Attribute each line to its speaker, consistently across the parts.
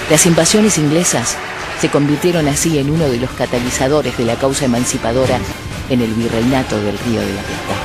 Speaker 1: Las invasiones inglesas se convirtieron así en uno de los catalizadores de la causa emancipadora en el virreinato del Río de la Plata.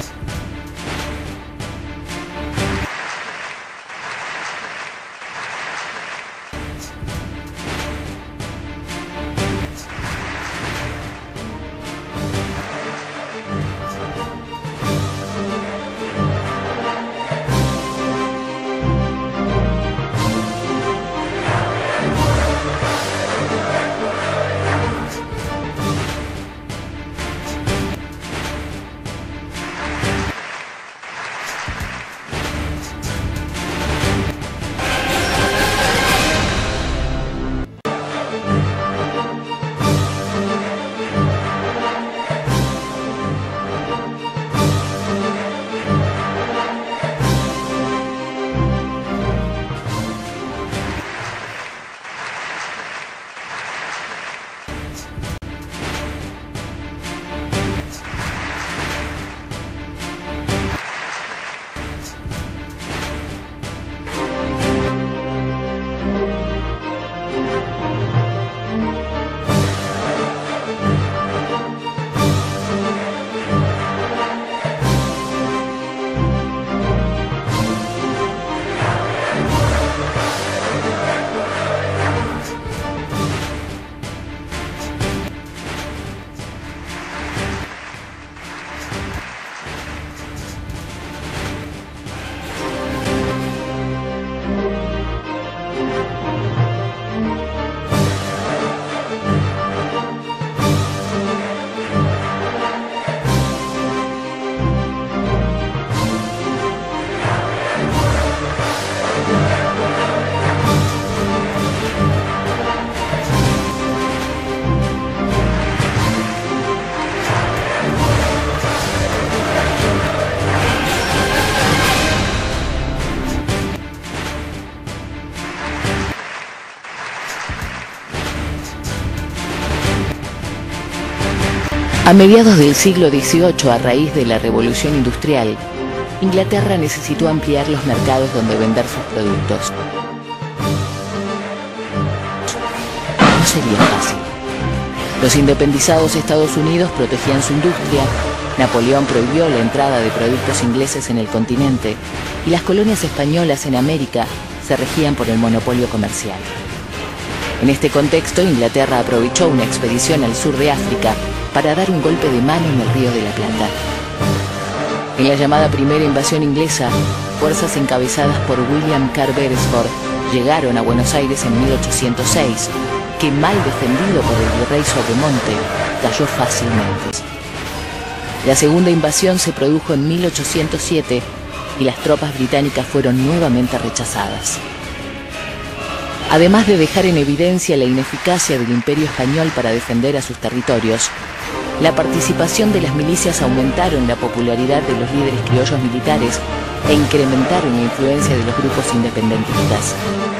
Speaker 1: A mediados del siglo XVIII, a raíz de la Revolución Industrial, Inglaterra necesitó ampliar los mercados donde vender sus productos. No sería fácil. Los independizados Estados Unidos protegían su industria, Napoleón prohibió la entrada de productos ingleses en el continente y las colonias españolas en América se regían por el monopolio comercial. En este contexto, Inglaterra aprovechó una expedición al sur de África para dar un golpe de mano en el Río de la Plata. En la llamada primera invasión inglesa, fuerzas encabezadas por William Carr Beresford llegaron a Buenos Aires en 1806, que, mal defendido por el virrey Sobremonte, cayó fácilmente. La segunda invasión se produjo en 1807 y las tropas británicas fueron nuevamente rechazadas. Además de dejar en evidencia la ineficacia del Imperio Español para defender a sus territorios, la participación de las milicias aumentaron la popularidad de los líderes criollos militares e incrementaron la influencia de los grupos independentistas.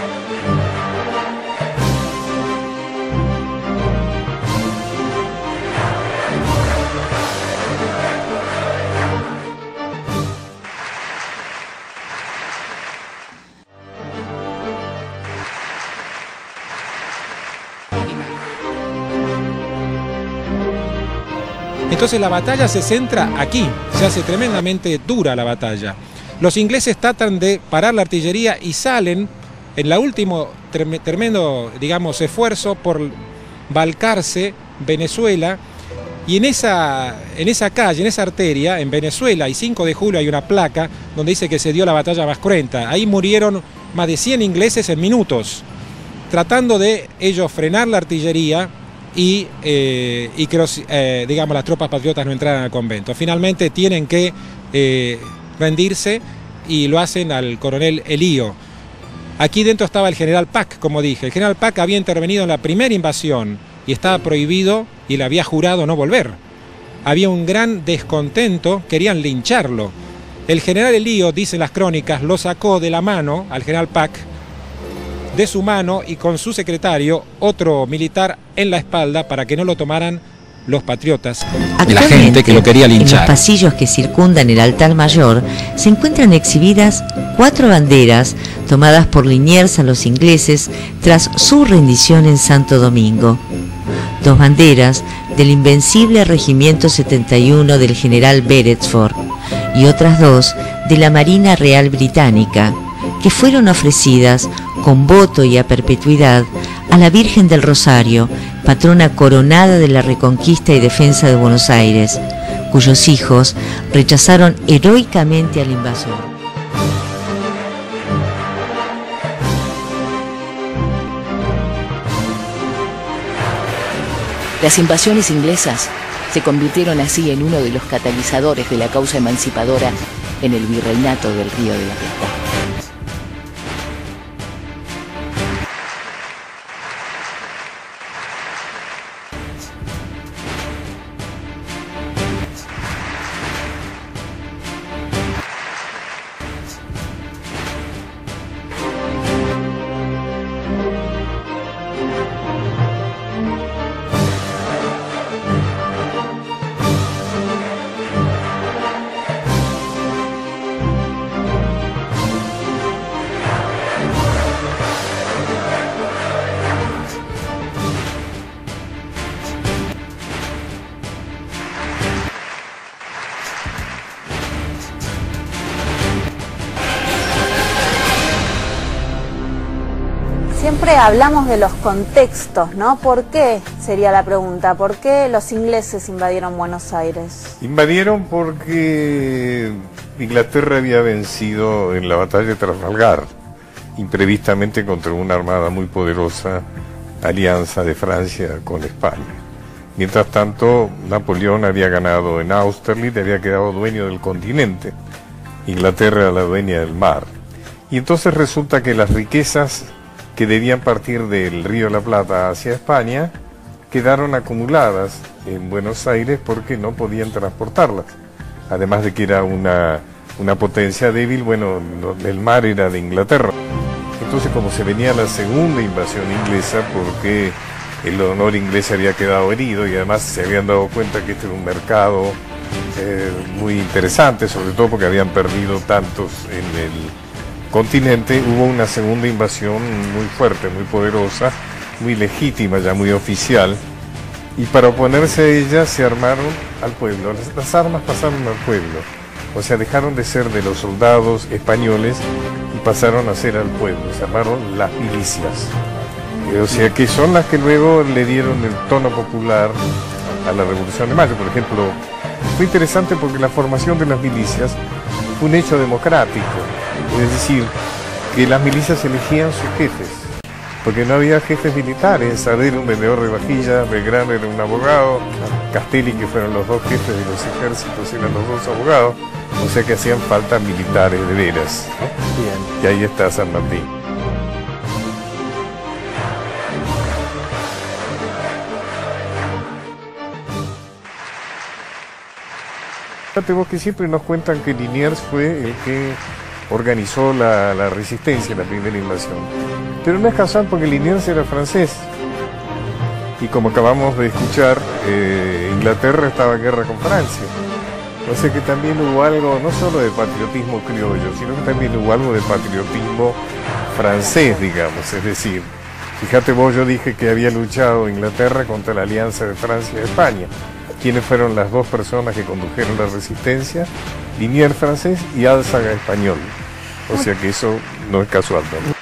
Speaker 2: Entonces la batalla se centra aquí, se hace tremendamente dura la batalla. Los ingleses tratan de parar la artillería y salen en la último tremendo, digamos, esfuerzo por Balcarce, Venezuela, y en esa calle, en esa arteria, en Venezuela, y 5 de julio hay una placa donde dice que se dio la batalla más cruenta. Ahí murieron más de 100 ingleses en minutos, tratando de ellos frenar la artillería y que digamos, las tropas patriotas no entraran al convento. Finalmente tienen que rendirse y lo hacen al coronel Elío. Aquí dentro estaba el general Pack, como dije. El general Pack había intervenido en la primera invasión y estaba prohibido y le había jurado no volver. Había un gran descontento, querían lincharlo. El general Elío, dicen las crónicas, lo sacó de la mano al general Pack, de su mano, y con su secretario, otro militar, en la espalda para que no lo tomaran los patriotas de la gente que lo quería
Speaker 3: En
Speaker 2: linchar.
Speaker 3: los pasillos que circundan el altar mayor se encuentran exhibidas 4 banderas tomadas por Liniers a los ingleses tras su rendición en Santo Domingo. 2 banderas del invencible Regimiento 71 del general Beresford y otras 2 de la Marina Real Británica, que fueron ofrecidas con voto y a perpetuidad a la Virgen del Rosario, patrona coronada de la reconquista y defensa de Buenos Aires, cuyos hijos rechazaron heroicamente al invasor.
Speaker 1: Las invasiones inglesas se convirtieron así en uno de los catalizadores de la causa emancipadora en el virreinato del Río de la Plata.
Speaker 4: Siempre hablamos de los contextos, ¿no? ¿Por qué? Sería la pregunta. ¿Por qué los ingleses invadieron Buenos Aires?
Speaker 5: Invadieron porque Inglaterra había vencido en la batalla de Trafalgar, imprevistamente contra una armada muy poderosa, alianza de Francia con España. Mientras tanto, Napoleón había ganado en Austerlitz, había quedado dueño del continente. Inglaterra era la dueña del mar. Y entonces resulta que las riquezas que debían partir del Río de la Plata hacia España, quedaron acumuladas en Buenos Aires porque no podían transportarlas. Además de que era una potencia débil, bueno, el mar era de Inglaterra. Entonces, como se venía la segunda invasión inglesa, porque el honor inglés había quedado herido y además se habían dado cuenta que este era un mercado muy interesante, sobre todo porque habían perdido tantos en el continente, hubo una segunda invasión muy fuerte, muy poderosa, muy legítima, ya muy oficial, y para oponerse a ella se armaron al pueblo. Las armas pasaron al pueblo, o sea, dejaron de ser de los soldados españoles y pasaron a ser al pueblo, se armaron las milicias. O sea, que son las que luego le dieron el tono popular a la Revolución de Mayo. Por ejemplo, fue interesante porque la formación de las milicias fue un hecho democrático. Es decir, que las milicias elegían sus jefes, porque no había jefes militares. Saavedra era un vendedor de vajillas, Belgrano era un abogado, Castelli, que fueron los 2 jefes de los ejércitos, eran los 2 abogados, o sea que hacían falta militares de veras, ¿no? Bien. Y ahí está San Martín. Fíjate vos que siempre nos cuentan que Liniers fue el que organizó la resistencia en la primera invasión. Pero no es casual porque Liniers era francés. Y como acabamos de escuchar, Inglaterra estaba en guerra con Francia. O sea que también hubo algo, no solo de patriotismo criollo, sino que también hubo algo de patriotismo francés, digamos. Es decir, fíjate vos, yo dije que había luchado Inglaterra contra la alianza de Francia y España. ¿Quiénes fueron las 2 personas que condujeron la resistencia? Liniers francés y Álzaga español. O sea que eso no es casual también.